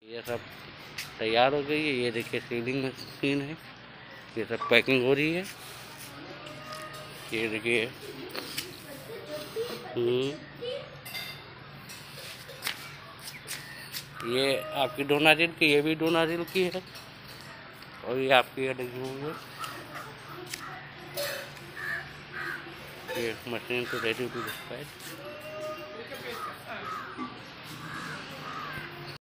ये सब तैयार हो गई है। ये देखिए सीलिंग मशीन है। ये सब पैकिंग हो रही है। ये देखिए ये आपकी डोनाजिल की, ये भी डोनाजिल की है और ये आपकी ये लगी हुई है। ये मशीन तो रेडी टू डिस्पैच।